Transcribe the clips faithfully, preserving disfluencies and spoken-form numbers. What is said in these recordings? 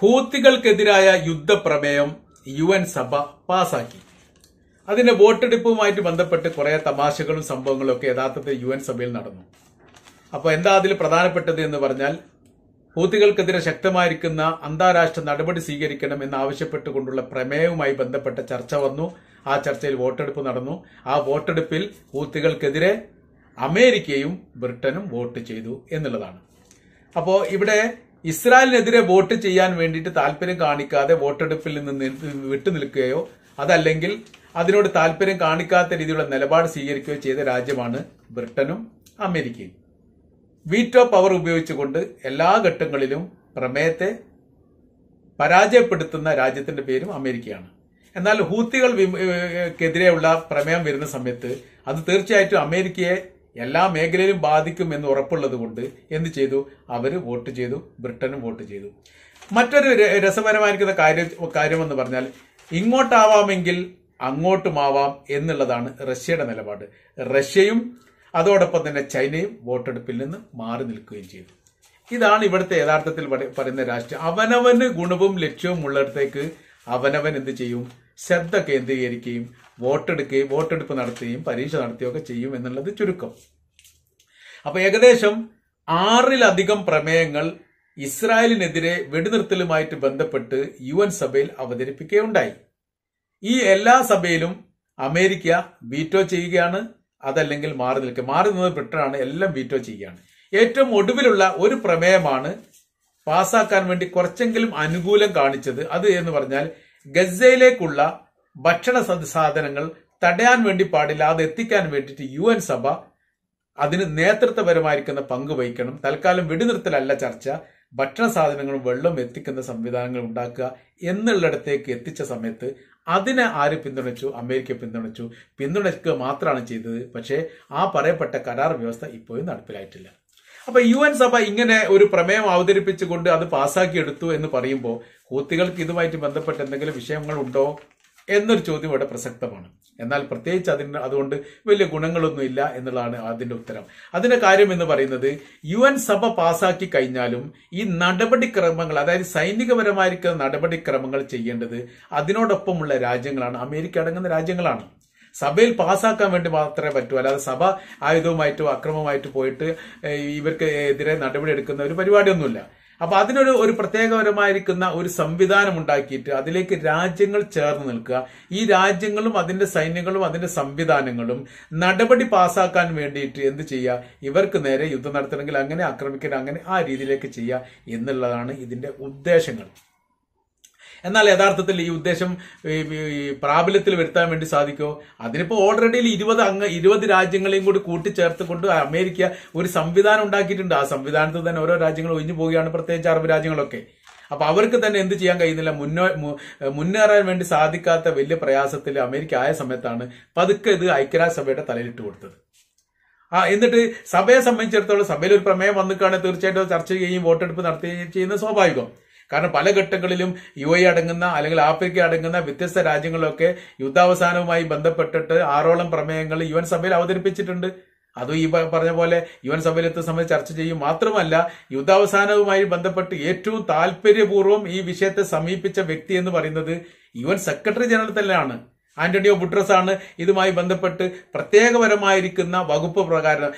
ഹൂത്തികൾക്കെതിരായ യുദ്ധപ്രമേയം U N സഭ പാസാക്കി. അതിന്റെ വോട്ടെടുപ്പുമായിട്ട് ബന്ധപ്പെട്ട് കുറെ തമാശകളും സംഭവങ്ങളും ഒക്കെ യഥാർത്ഥത്തിൽ യു എൻ സഭയിൽ നടന്നു. അപ്പൊ എന്താ അതിൽ പ്രധാനപ്പെട്ടത് എന്ന് പറഞ്ഞാൽ, ഹൂത്തികൾക്കെതിരെ ശക്തമായിരിക്കുന്ന അന്താരാഷ്ട്ര നടപടി സ്വീകരിക്കണം എന്നാവശ്യപ്പെട്ടുകൊണ്ടുള്ള പ്രമേയവുമായി ബന്ധപ്പെട്ട ചർച്ച വന്നു. ആ ചർച്ചയിൽ വോട്ടെടുപ്പ് നടന്നു. ആ വോട്ടെടുപ്പിൽ ഹൂത്തികൾക്കെതിരെ അമേരിക്കയും ബ്രിട്ടനും വോട്ട് ചെയ്തു എന്നുള്ളതാണ്. അപ്പോ ഇവിടെ ഇസ്രായേലിനെതിരെ വോട്ട് ചെയ്യാൻ വേണ്ടിയിട്ട് താല്പര്യം കാണിക്കാതെ വോട്ടെടുപ്പിൽ നിന്ന് വിട്ടുനിൽക്കുകയോ അതല്ലെങ്കിൽ അതിനോട് താല്പര്യം കാണിക്കാത്ത രീതിയിലുള്ള നിലപാട് സ്വീകരിക്കുകയോ ചെയ്ത രാജ്യമാണ് ബ്രിട്ടനും അമേരിക്കയും. വീറ്റോ പവർ ഉപയോഗിച്ചുകൊണ്ട് എല്ലാ ഘട്ടങ്ങളിലും പ്രമേയത്തെ പരാജയപ്പെടുത്തുന്ന രാജ്യത്തിന്റെ പേരും അമേരിക്കയാണ്. എന്നാൽ ഹൂത്തികൾക്കെതിരെയുള്ള പ്രമേയം വരുന്ന സമയത്ത് അത് തീർച്ചയായിട്ടും അമേരിക്കയെ എല്ലാ മേഖലയിലും ബാധിക്കും എന്ന് ഉറപ്പുള്ളത് കൊണ്ട് എന്ത് ചെയ്തു? അവര് വോട്ട് ചെയ്തു, ബ്രിട്ടനും വോട്ട് ചെയ്തു. മറ്റൊരു രസകരമായിരിക്കുന്ന കാര്യം കാര്യമെന്ന് പറഞ്ഞാൽ, ഇങ്ങോട്ടാവാമെങ്കിൽ അങ്ങോട്ടുമാവാം എന്നുള്ളതാണ് റഷ്യയുടെ നിലപാട്. റഷ്യയും അതോടൊപ്പം തന്നെ ചൈനയും വോട്ടെടുപ്പിൽ നിന്ന് മാറി നിൽക്കുകയും ചെയ്തു. ഇതാണ് ഇവിടുത്തെ യഥാർത്ഥത്തിൽ പറയുന്ന രാഷ്ട്രീയം. അവനവന് ഗുണവും ലക്ഷ്യവും ഉള്ളിടത്തേക്ക് അവനവൻ എന്ത് ചെയ്യും? ശ്രദ്ധ കേന്ദ്രീകരിക്കുകയും വോട്ടെടുക്കുകയും വോട്ടെടുപ്പ് നടത്തുകയും പരീക്ഷ നടത്തുകയൊക്കെ ചെയ്യും എന്നുള്ളത് ചുരുക്കം. അപ്പൊ ഏകദേശം ആറിലധികം പ്രമേയങ്ങൾ ഇസ്രായേലിനെതിരെ വെടിനിർത്തലുമായിട്ട് ബന്ധപ്പെട്ട് യു എൻ സഭയിൽ അവതരിപ്പിക്കുകയുണ്ടായി. ഈ എല്ലാ സഭയിലും അമേരിക്ക വീറ്റോ ചെയ്യുകയാണ്, അതല്ലെങ്കിൽ മാറി നിൽക്കുക. മാറി നിന്നത് ബ്രിട്ടനാണ്, എല്ലാം വീറ്റോ ചെയ്യുകയാണ്. ഏറ്റവും ഒടുവിലുള്ള ഒരു പ്രമേയമാണ് പാസാക്കാൻ വേണ്ടി കുറച്ചെങ്കിലും അനുകൂലം കാണിച്ചത്. അത് എന്ന് പറഞ്ഞാൽ, ഗസയിലേക്കുള്ള ഭക്ഷണ സാധനങ്ങൾ തടയാൻ വേണ്ടി പാടില്ല, അത് എത്തിക്കാൻ വേണ്ടിയിട്ട് യു എൻ സഭ അതിന് നേതൃത്വപരമായിരിക്കുന്ന പങ്ക് വഹിക്കണം. തൽക്കാലം വെടിനിർത്തലല്ല ചർച്ച, ഭക്ഷണ സാധനങ്ങളും വെള്ളം എത്തിക്കുന്ന സംവിധാനങ്ങൾ ഉണ്ടാക്കുക എന്നുള്ളിടത്തേക്ക് എത്തിച്ച സമയത്ത് അതിനെ ആര് പിന്തുണച്ചു? അമേരിക്ക പിന്തുണച്ചു. പിന്തുണയ്ക്കുക മാത്രമാണ് ചെയ്തത്. പക്ഷേ ആ പറയപ്പെട്ട കരാർ വ്യവസ്ഥ ഇപ്പോഴും നടപ്പിലായിട്ടില്ല. അപ്പൊ യു എൻ സഭ ഇങ്ങനെ ഒരു പ്രമേയം അവതരിപ്പിച്ചുകൊണ്ട് അത് പാസ്സാക്കിയെടുത്തു എന്ന് പറയുമ്പോൾ ഹൂത്തികൾക്ക് ഇതുമായിട്ട് ബന്ധപ്പെട്ട എന്തെങ്കിലും വിഷയങ്ങൾ ഉണ്ടോ എന്നൊരു ചോദ്യം ഇവിടെ പ്രസക്തമാണ്. എന്നാൽ പ്രത്യേകിച്ച് അതിന് അതുകൊണ്ട് വലിയ ഗുണങ്ങളൊന്നും ഇല്ല എന്നുള്ളതാണ് അതിന്റെ ഉത്തരം. അതിന്റെ കാര്യം എന്ന് പറയുന്നത്, യു എൻ സഭ പാസാക്കി കഴിഞ്ഞാലും ഈ നടപടിക്രമങ്ങൾ, അതായത് സൈനികപരമായിരിക്കുന്ന നടപടിക്രമങ്ങൾ ചെയ്യേണ്ടത് അതിനോടൊപ്പമുള്ള രാജ്യങ്ങളാണ്, അമേരിക്ക അടങ്ങുന്ന രാജ്യങ്ങളാണ്. സഭയിൽ പാസ്സാക്കാൻ വേണ്ടി മാത്രമേ പറ്റൂ, അല്ലാതെ സഭ ആയുധവുമായിട്ടോ അക്രമമായിട്ട് പോയിട്ട് ഇവർക്ക് എതിരെ നടപടി എടുക്കുന്ന ഒരു പരിപാടിയൊന്നുമില്ല. അപ്പൊ അതിനൊരു ഒരു പ്രത്യേകപരമായിരിക്കുന്ന ഒരു സംവിധാനം ഉണ്ടാക്കിയിട്ട് അതിലേക്ക് രാജ്യങ്ങൾ ചേർന്ന് നിൽക്കുക. ഈ രാജ്യങ്ങളും അതിന്റെ സൈന്യങ്ങളും അതിന്റെ സംവിധാനങ്ങളും നടപടി പാസ്സാക്കാൻ വേണ്ടിയിട്ട് എന്ത് ചെയ്യുക? ഇവർക്ക് നേരെ യുദ്ധം നടത്തണമെങ്കിൽ അങ്ങനെ, ആക്രമിക്കണം അങ്ങനെ, ആ രീതിയിലേക്ക് ചെയ്യുക എന്നുള്ളതാണ് ഇതിന്റെ ഉദ്ദേശങ്ങൾ. എന്നാൽ യഥാർത്ഥത്തിൽ ഈ ഉദ്ദേശം പ്രാബല്യത്തിൽ വരുത്താൻ വേണ്ടി സാധിക്കുമോ? അതിനിപ്പോ ഓൾറെഡി ഇരുപത് അംഗ ഇരുപത് രാജ്യങ്ങളെയും കൂടി കൂട്ടിച്ചേർത്തുകൊണ്ട് അമേരിക്ക ഒരു സംവിധാനം ഉണ്ടാക്കിയിട്ടുണ്ട്. ആ സംവിധാനത്തിൽ തന്നെ ഓരോ രാജ്യങ്ങൾ ഒഴിഞ്ഞു പോവുകയാണ്, പ്രത്യേകിച്ച് അറബ് രാജ്യങ്ങളൊക്കെ. അപ്പൊ അവർക്ക് തന്നെ എന്ത് ചെയ്യാൻ കഴിയുന്നില്ല, മുന്നോ മുന്നേറാൻ വേണ്ടി സാധിക്കാത്ത വലിയ പ്രയാസത്തിൽ അമേരിക്ക ആയ സമയത്താണ് പതുക്കെ ഇത് ഐക്യരാഷ്ട്രസഭയുടെ തലയിലിട്ട് കൊടുത്തത്. ആ എന്നിട്ട് സഭയെ സംബന്ധിച്ചിടത്തോളം സഭയിൽ ഒരു പ്രമേയം വന്നിട്ടാണ് തീർച്ചയായിട്ടും ചർച്ച ചെയ്യുകയും വോട്ടെടുപ്പ് നടത്തുകയും ചെയ്യുന്നത് സ്വാഭാവികം. കാരണം പല ഘട്ടങ്ങളിലും യു എ അടങ്ങുന്ന അല്ലെങ്കിൽ ആഫ്രിക്ക അടങ്ങുന്ന വ്യത്യസ്ത രാജ്യങ്ങളിലൊക്കെ യുദ്ധാവസാനവുമായി ബന്ധപ്പെട്ടിട്ട് ആറോളം പ്രമേയങ്ങൾ യു എൻ സഭയിൽ അവതരിപ്പിച്ചിട്ടുണ്ട്. അതും ഈ പറഞ്ഞ പോലെ യു എൻ സഭയിലെത്തുന്ന സമയത്ത് ചർച്ച ചെയ്യും. മാത്രമല്ല, യുദ്ധാവസാനവുമായി ബന്ധപ്പെട്ട് ഏറ്റവും താല്പര്യപൂർവ്വം ഈ വിഷയത്തെ സമീപിച്ച വ്യക്തി എന്ന് പറയുന്നത് യു എൻ സെക്രട്ടറി ജനറൽ തന്നെയാണ്. ആന്റണിയോ ഗുട്ടറസ് ആണ് ഇതുമായി ബന്ധപ്പെട്ട് പ്രത്യേകപരമായിരിക്കുന്ന വകുപ്പ് പ്രകാരം,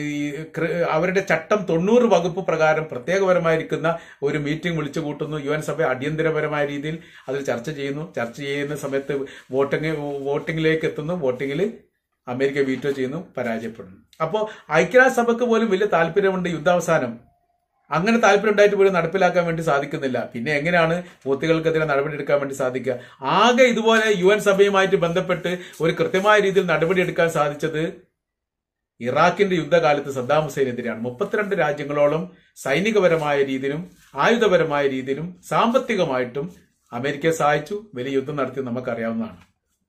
അവരുടെ ചട്ടം തൊണ്ണൂറ് വകുപ്പ് പ്രകാരം പ്രത്യേകപരമായിരിക്കുന്ന ഒരു മീറ്റിംഗ് വിളിച്ചു കൂട്ടുന്നു. യു എൻ സഭ അടിയന്തരപരമായ രീതിയിൽ അതിൽ ചർച്ച ചെയ്യുന്നു. ചർച്ച ചെയ്യുന്ന സമയത്ത് വോട്ടിംഗ് വോട്ടിംഗിലേക്ക് എത്തുന്നു. വോട്ടിംഗിൽ അമേരിക്ക വീറ്റോ ചെയ്യുന്നു, പരാജയപ്പെടുന്നു. അപ്പോൾ ഐക്യരാഷ്ട്രസഭയ്ക്ക് പോലും വലിയ താല്പര്യമുണ്ട് യുദ്ധാവസാനം. അങ്ങനെ താല്പര്യം ഉണ്ടായിട്ട് പോലും നടപ്പിലാക്കാൻ വേണ്ടി സാധിക്കുന്നില്ല. പിന്നെ എങ്ങനെയാണ് ഹൂത്തികൾക്കെതിരെ നടപടിയെടുക്കാൻ വേണ്ടി സാധിക്കുക? ആകെ ഇതുപോലെ യു എൻ സഭയുമായിട്ട് ബന്ധപ്പെട്ട് ഒരു കൃത്യമായ രീതിയിൽ നടപടിയെടുക്കാൻ സാധിച്ചത് ഇറാഖിന്റെ യുദ്ധകാലത്ത് സദ്ദാം ഹുസൈനെതിരെയാണ്. മുപ്പത്തിരണ്ട് രാജ്യങ്ങളോളം സൈനികപരമായ രീതിയിലും ആയുധപരമായ രീതിയിലും സാമ്പത്തികമായിട്ടും അമേരിക്കയെ സഹായിച്ചു, വലിയ യുദ്ധം നടത്തി നമുക്കറിയാവുന്നതാണ്.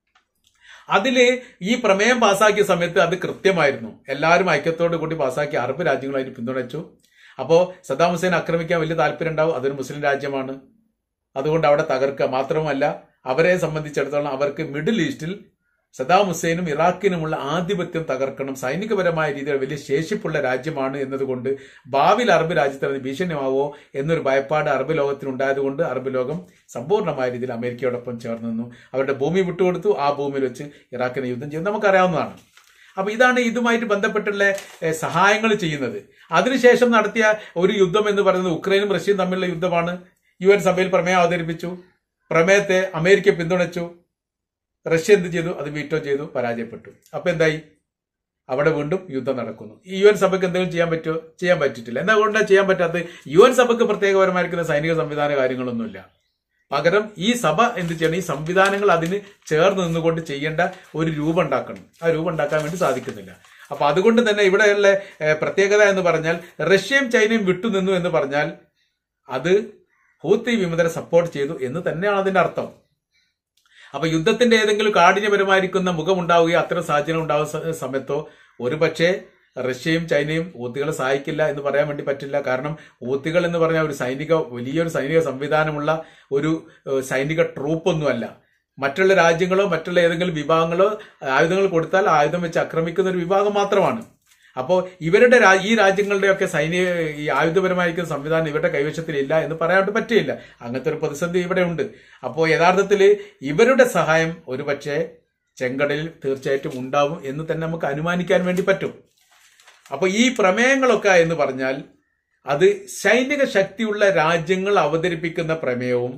അതില് ഈ പ്രമേയം പാസാക്കിയ സമയത്ത് അത് കൃത്യമായിരുന്നു. എല്ലാവരും ഐക്യത്തോടു കൂടി പാസാക്കി അറബ് രാജ്യങ്ങളായിട്ട് പിന്തുണച്ചു. അപ്പോ സദ്ദാം ഹുസൈൻ ആക്രമിക്കാൻ വലിയ താല്പര്യം ഉണ്ടാവും. അതൊരു മുസ്ലിം രാജ്യമാണ്, അതുകൊണ്ട് അവിടെ തകർക്കുക. മാത്രമല്ല അവരെ സംബന്ധിച്ചിടത്തോളം അവർക്ക് മിഡിൽ ഈസ്റ്റിൽ സദ്ദാം ഹുസൈനും ഇറാഖിനുമുള്ള ആധിപത്യം തകർക്കണം, സൈനികപരമായ രീതിയിൽ വലിയ ശേഷിപ്പുള്ള രാജ്യമാണ് എന്നതുകൊണ്ട് ഭാവിയിൽ അറബ് രാജ്യത്തിന് ഭീഷണിയാവോ എന്നൊരു ഭയപ്പാട് അറബ് ലോകത്തിനുണ്ടായതുകൊണ്ട് അറബ് ലോകം സമ്പൂർണ്ണമായ രീതിയിൽ അമേരിക്കയോടൊപ്പം ചേർന്ന് നിന്നു. അവരുടെ ഭൂമി വിട്ടുകൊടുത്തു. ആ ഭൂമിയിൽ വെച്ച് ഇറാഖിനെ യുദ്ധം ചെയ്ത് നമുക്കറിയാവുന്നതാണ്. അപ്പൊ ഇതാണ് ഇതുമായിട്ട് ബന്ധപ്പെട്ടുള്ള സഹായങ്ങൾ ചെയ്യുന്നത്. അതിനുശേഷം നടത്തിയ ഒരു യുദ്ധം എന്ന് പറയുന്നത് ഉക്രൈനും റഷ്യയും തമ്മിലുള്ള യുദ്ധമാണ്. യു എൻ സഭയിൽ പ്രമേയം അവതരിപ്പിച്ചു. പ്രമേയത്തെ അമേരിക്ക പിന്തുണച്ചു. റഷ്യ എന്ത് ചെയ്തു? അത് വീറ്റോ ചെയ്തു, പരാജയപ്പെട്ടു. അപ്പൊ എന്തായി? അവിടെ വീണ്ടും യുദ്ധം നടക്കുന്നു. ഈ യു എൻ സഭയ്ക്ക് എന്തെങ്കിലും ചെയ്യാൻ പറ്റുമോ? ചെയ്യാൻ പറ്റിയിട്ടില്ല. എന്തുകൊണ്ടാണ് ചെയ്യാൻ പറ്റാത്തത്? യു എൻ സഭയ്ക്ക് പ്രത്യേകപരമായിരിക്കുന്ന സൈനിക സംവിധാന കാര്യങ്ങളൊന്നുമില്ല. പകരം ഈ സഭ എന്ത് ചെയ്യണം? ഈ സംവിധാനങ്ങൾ അതിന് ചേർന്ന് നിന്നുകൊണ്ട് ചെയ്യേണ്ട ഒരു രൂപം ഉണ്ടാക്കണം. ആ രൂപം ഉണ്ടാക്കാൻ വേണ്ടി സാധിക്കുന്നില്ല. അപ്പൊ അതുകൊണ്ട് തന്നെ ഇവിടെയുള്ള പ്രത്യേകത എന്ന് പറഞ്ഞാൽ റഷ്യയും ചൈനയും വിട്ടുനിന്നു എന്ന് പറഞ്ഞാൽ അത് ഹൂത്തി വിമതരെ സപ്പോർട്ട് ചെയ്തു എന്ന് തന്നെയാണ് അതിന്റെ അർത്ഥം. അപ്പൊ യുദ്ധത്തിന്റെ ഏതെങ്കിലും കാഠിന്യപരമായിരിക്കുന്ന മുഖമുണ്ടാവുകയോ അത്തരം സാഹചര്യം ഉണ്ടാവുന്ന സമയത്തോ ഒരുപക്ഷെ റഷ്യയും ചൈനയും ഹൂത്തികളെ സഹായിക്കില്ല എന്ന് പറയാൻ വേണ്ടി പറ്റില്ല. കാരണം ഹൂത്തികൾ എന്ന് പറഞ്ഞാൽ ഒരു സൈനിക വലിയൊരു സൈനിക സംവിധാനമുള്ള ഒരു സൈനിക ട്രൂപ്പൊന്നുമല്ല. മറ്റുള്ള രാജ്യങ്ങളോ മറ്റുള്ള ഏതെങ്കിലും വിഭാഗങ്ങളോ ആയുധങ്ങൾ കൊടുത്താൽ ആയുധം വെച്ച് ആക്രമിക്കുന്ന ഒരു വിഭാഗം മാത്രമാണ്. അപ്പോൾ ഇവരുടെ ഈ രാജ്യങ്ങളുടെയൊക്കെ സൈനിക ഈ ആയുധപരമായിരിക്കുന്ന സംവിധാനം ഇവരുടെ കൈവശത്തിലില്ല എന്ന് പറയാൻ പറ്റില്ല. അങ്ങനത്തെ ഒരു പ്രതിസന്ധി ഇവിടെ ഉണ്ട്. അപ്പോൾ യഥാർത്ഥത്തിൽ ഇവരുടെ സഹായം ഒരുപക്ഷെ ചെങ്കടലിൽ തീർച്ചയായിട്ടും ഉണ്ടാവും എന്ന് തന്നെ നമുക്ക് അനുമാനിക്കാൻ വേണ്ടി പറ്റും. അപ്പൊ ഈ പ്രമേയങ്ങളൊക്കെ എന്ന് പറഞ്ഞാൽ അത് സൈനിക ശക്തിയുള്ള രാജ്യങ്ങൾ അവതരിപ്പിക്കുന്ന പ്രമേയവും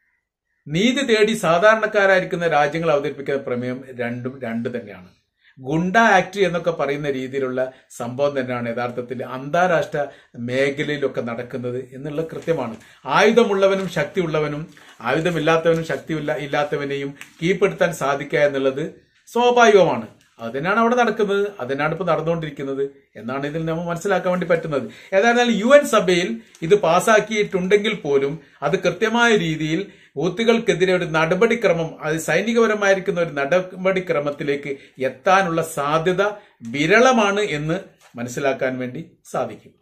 നീതി തേടി സാധാരണക്കാരായിരിക്കുന്ന രാജ്യങ്ങൾ അവതരിപ്പിക്കുന്ന പ്രമേയം രണ്ടും രണ്ട് തന്നെയാണ്. ഗുണ്ട ആക്ട് എന്നൊക്കെ പറയുന്ന രീതിയിലുള്ള സംഭവം തന്നെയാണ് യഥാർത്ഥത്തിൽ അന്താരാഷ്ട്ര മേഖലയിലൊക്കെ നടക്കുന്നത് എന്നുള്ളത് കൃത്യമാണ്. ആയുധമുള്ളവനും ശക്തിയുള്ളവനും ആയുധമില്ലാത്തവനും ശക്തി ഇല്ലാത്തവനെയും കീഴ്പ്പെടുത്താൻ സാധിക്കുക എന്നുള്ളത് സ്വാഭാവികമാണ്. അതിനാണ് അവിടെ നടക്കുന്നത്, അതിനാണ് ഇപ്പൊ നടന്നുകൊണ്ടിരിക്കുന്നത് എന്നാണ് ഇതിൽ നമ്മൾ മനസ്സിലാക്കാൻ വേണ്ടി പറ്റുന്നത്. ഏതായിരുന്നാലും യു എൻ സഭയിൽ ഇത് പാസാക്കിയിട്ടുണ്ടെങ്കിൽ പോലും അത് കൃത്യമായ രീതിയിൽ ഹൂത്തികൾക്കെതിരെ ഒരു നടപടിക്രമം, അത് സൈനികപരമായിരിക്കുന്ന ഒരു നടപടിക്രമത്തിലേക്ക് എത്താനുള്ള സാധ്യത വിരളമാണ് എന്ന് മനസ്സിലാക്കാൻ വേണ്ടി സാധിക്കും.